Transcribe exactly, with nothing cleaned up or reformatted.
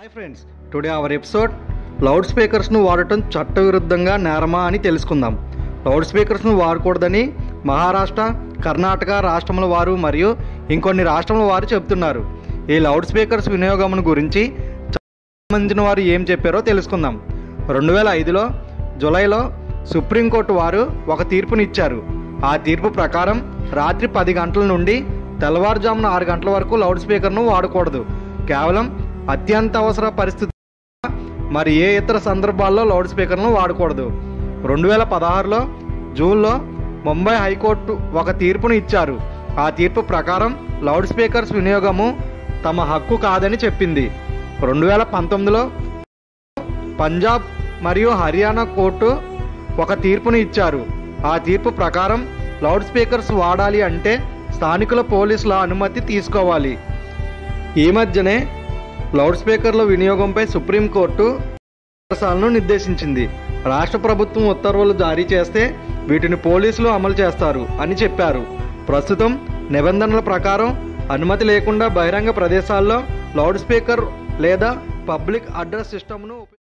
Hi friends, today our episode loud స్పీకర్స్ను వాడటం చట్టవిరుద్ధంగా నేరమా అని తెలుసుకుందాం. లౌడ్ స్పీకర్స్ను వాడకూడదని మహారాష్ట్ర, కర్ణాటక రాష్ట్రముల వారు మరియు ఇంకొన్ని రాష్ట్రముల వారు చెబుతున్నారు. ఈ లౌడ్ స్పీకర్స్ వినియోగం గురించి సంబంధించిన వారు ఏం చెప్పారో తెలుసుకుందాం. రెండు వేల ఐదులో జూలైలో సుప్రీంకోర్టు వారు ఒక తీర్పుని ఇచ్చారు. ఆ తీర్పు ప్రకారం రాత్రి పది గంటల నుండి తెల్లవారుజామున ఆరు గంటల వరకు లౌడ్ స్పీకర్ను వాడకూడదు. కేవలం అత్యంత అవసర పరిస్థితి మరి ఏ ఇతర సందర్భాల్లో లౌడ్ స్పీకర్ను వాడకూడదు. రెండు వేల పదహారులో జూన్లో ముంబై హైకోర్టు ఒక తీర్పును ఇచ్చారు. ఆ తీర్పు ప్రకారం లౌడ్ స్పీకర్స్ వినియోగము తమ హక్కు కాదని చెప్పింది. రెండు వేల పంతొమ్మిదిలో పంజాబ్ మరియు హర్యానా కోర్టు ఒక తీర్పును ఇచ్చారు. ఆ తీర్పు ప్రకారం లౌడ్ స్పీకర్స్ వాడాలి అంటే స్థానికుల పోలీసుల అనుమతి తీసుకోవాలి. ఈ మధ్యనే లౌడ్ స్పీకర్ల వినియోగంపై సుప్రీంకోర్టు పాఠశాలను నిర్దేశించింది. రాష్ట్ర ప్రభుత్వం ఉత్తర్వులు జారీ చేస్తే వీటిని పోలీసులు అమలు చేస్తారు అని చెప్పారు. ప్రస్తుతం నిబంధనల ప్రకారం అనుమతి లేకుండా బహిరంగ ప్రదేశాల్లో లౌడ్ స్పీకర్ లేదా పబ్లిక్ అడ్రస్ సిస్టమ్ను